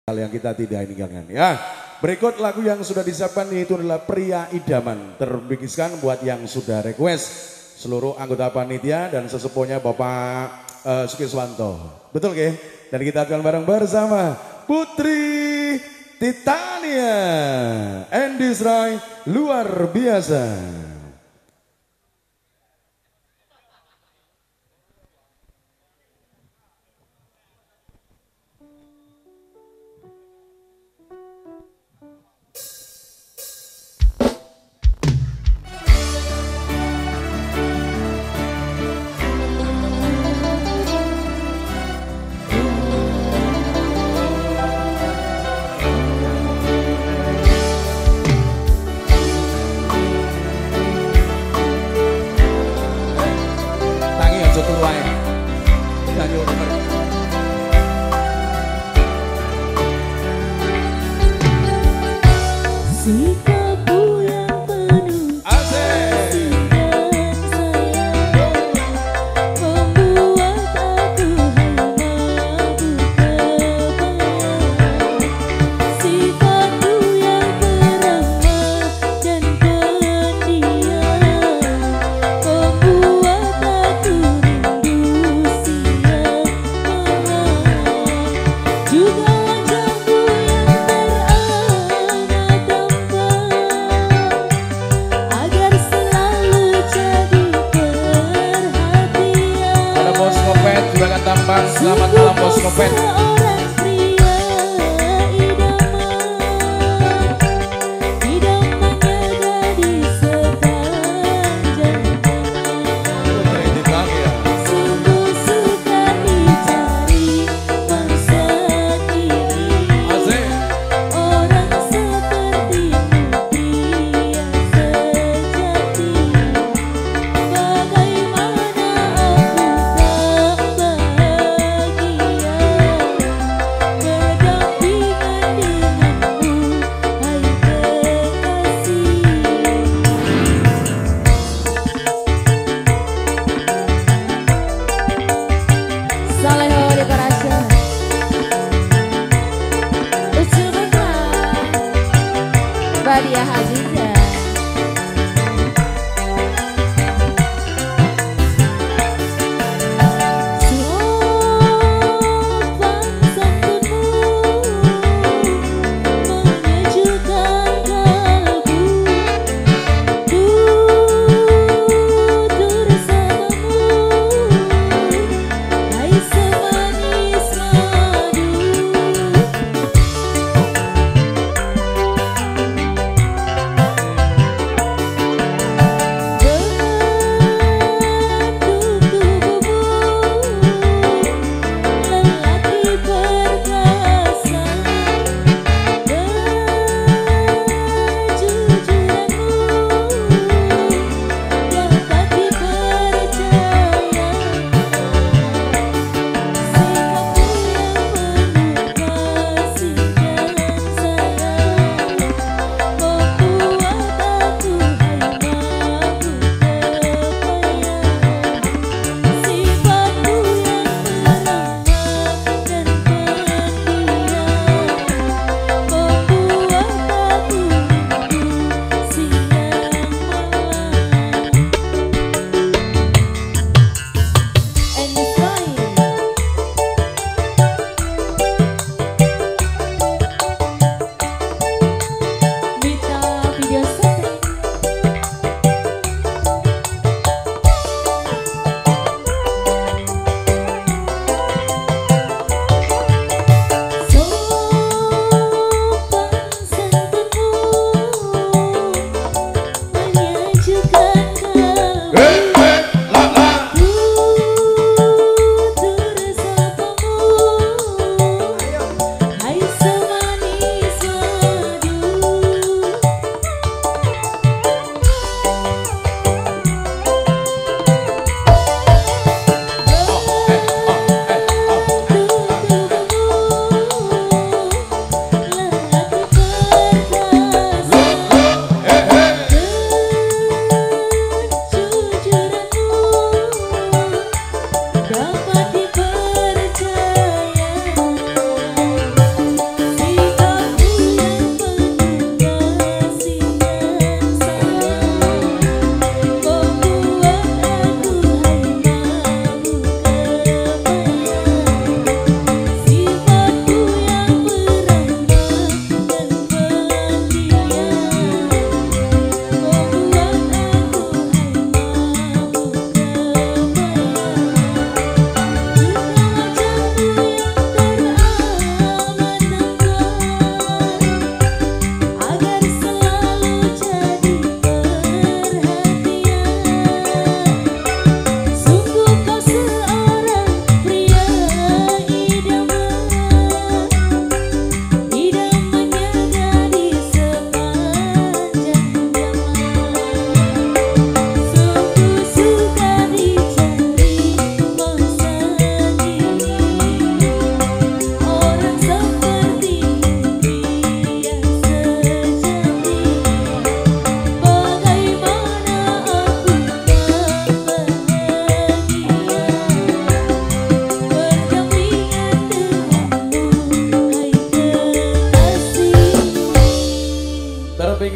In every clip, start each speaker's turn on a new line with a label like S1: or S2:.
S1: hal yang kita tidak inginkan ya. Berikut lagu yang sudah disiapkan itu adalah Pria Idaman, terbikiskan buat yang sudah request seluruh anggota panitia dan sesepuhnya Bapak Sukiswanto. Betul ke? Dan kita akan bareng bersama Putri Titania Andy Rai luar biasa.
S2: Selamat malam Bos Kopet.
S3: Badia Haziza.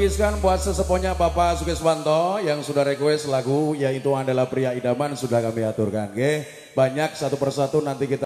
S1: terbikiskan buat sesepuhnya Bapak Sukeswanto yang sudah request lagu yaitu adalah Pria Idaman sudah kami aturkan. Oke, banyak satu persatu nanti kita